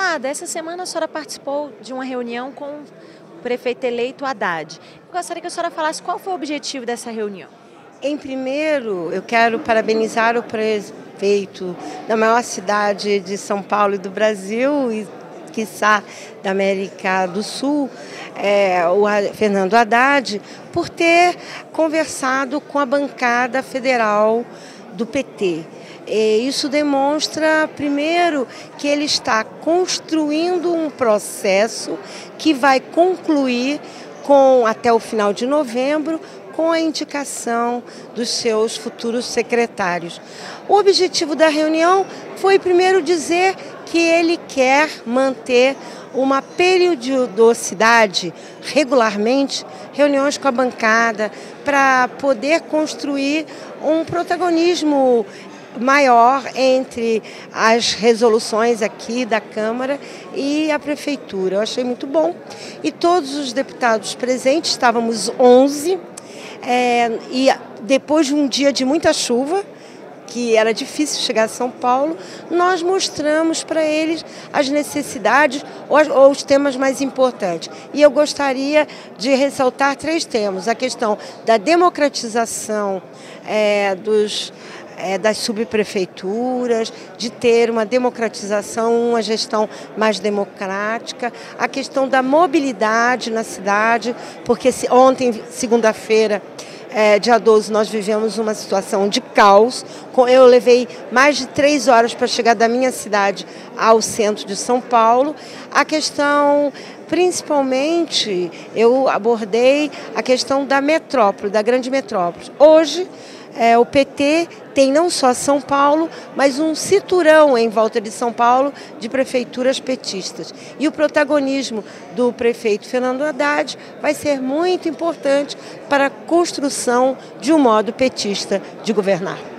Deputada, essa semana a senhora participou de uma reunião com o prefeito eleito Haddad. Eu gostaria que a senhora falasse qual foi o objetivo dessa reunião. Em primeiro, eu quero parabenizar o prefeito da maior cidade de São Paulo e do Brasil, e quiçá da América do Sul, o Fernando Haddad, por ter conversado com a bancada federal do PT. Isso demonstra, primeiro, que ele está construindo um processo que vai concluir até o final de novembro, com a indicação dos seus futuros secretários. O objetivo da reunião foi, primeiro, dizer que ele quer manter uma periodicidade, regularmente, reuniões com a bancada, para poder construir um protagonismo maior entre as resoluções aqui da Câmara e a Prefeitura. Eu achei muito bom. E todos os deputados presentes, estávamos 11, e depois de um dia de muita chuva, que era difícil chegar a São Paulo, nós mostramos para eles as necessidades ou os temas mais importantes. E eu gostaria de ressaltar 3 temas. A questão da democratização das subprefeituras, de ter uma democratização, uma gestão mais democrática, a questão da mobilidade na cidade, porque ontem, segunda-feira, dia 12, nós vivemos uma situação de caos. Eu levei mais de 3 horas para chegar da minha cidade ao centro de São Paulo. A questão, principalmente, eu abordei a questão da metrópole, da grande metrópole. Hoje, o PT tem não só São Paulo, mas um cinturão em volta de São Paulo de prefeituras petistas. E o protagonismo do prefeito Fernando Haddad vai ser muito importante para a construção de um modo petista de governar.